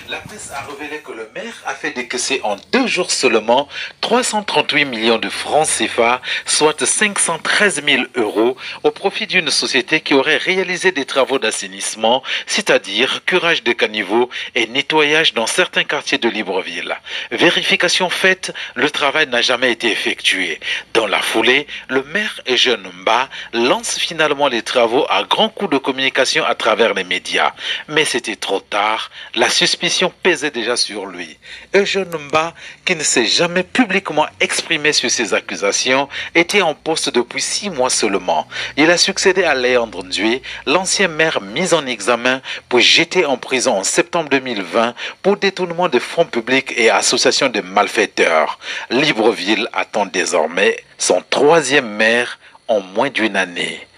La presse a révélé que le maire a fait décaisser en 2 jours seulement 338 millions de francs CFA, soit 513 000 euros, au profit d'une société qui aurait réalisé des travaux d'assainissement, c'est-à-dire curage de caniveaux et nettoyage dans certains quartiers de Libreville. Vérification faite, le travail n'a jamais été effectué. Dans la foulée, le maire Eugène Mba lance finalement les travaux à grands coups de communication à travers les médias. Mais c'était trop tard, la suspicion pesait déjà sur lui. Eugène Mba, qui ne s'est jamais publiquement exprimé sur ces accusations, était en poste depuis 6 mois seulement. Il a succédé à Léandre Ndué, l'ancien maire mis en examen puis jeté en prison en septembre 2020 pour détournement de fonds publics et association de malfaiteurs. Libreville attend désormais son 3e maire en moins d'une année.